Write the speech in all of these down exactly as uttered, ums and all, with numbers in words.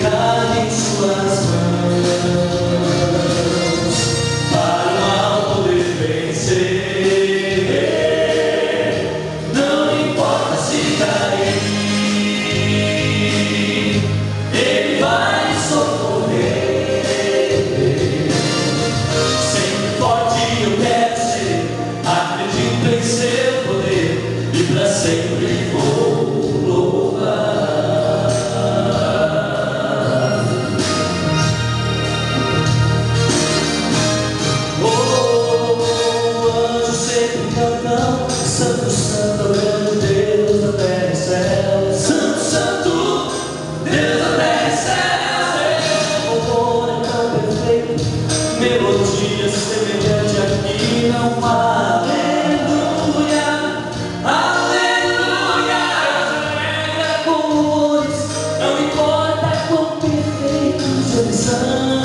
entregar em suas mãos, para o mal poder vencer. Não importa se cair, Ele vai socorrer. Sempre forte eu quero ser, acredito em seu poder e para sempre vou louvar. Oh, anjo sempre cantando, santo, santo, grande Deus da terra e céu. Santo, santo, Deus da terra e céu. O louvor é tão perfeito, melodia semelhante aqui não há. Aleluia, aleluia, alegra com louvores, não importa quão perfeitos eles são.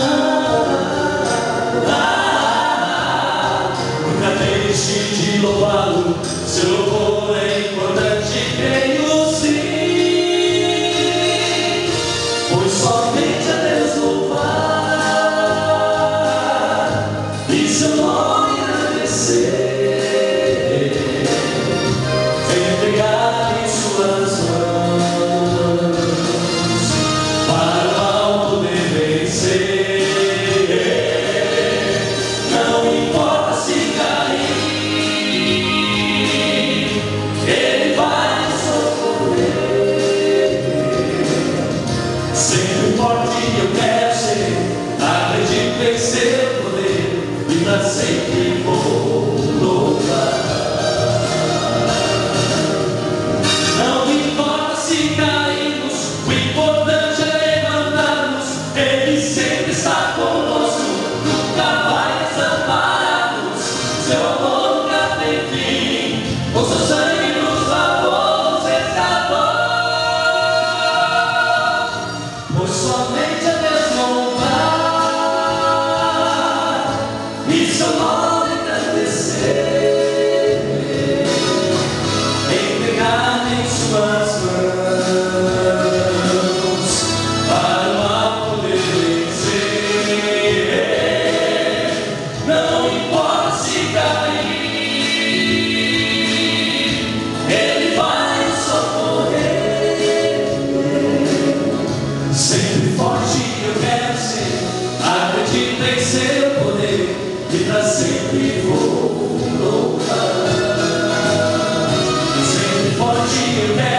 Ah, nunca deixe de louvá-lo, seu louvor é importante, creio sim, pois somente a Deus louvar e seu nome agradecer, entregar em suas mãos, para o mal poder vencer. Não importa se cair, Ele vai socorrer. Sempre forte eu quero ser, acredito em seu poder e para sempre vou louvar. Não importa se caímos, o importante é levantar-nos. Ele sempre está conosco, nunca vai desamparar-nos. Seu amor nunca tem fim, com seu sangue nos lavou, nos resgatou. Pois somente a Deus louvar e seu nome agradecer, entregar em suas mãos, para o mal poder vencer. Não importa se cair, Ele vai socorrer. Sempre forte eu quero ser, acredito em seu poder e para sempre vou louvar. Sempre forte eu quero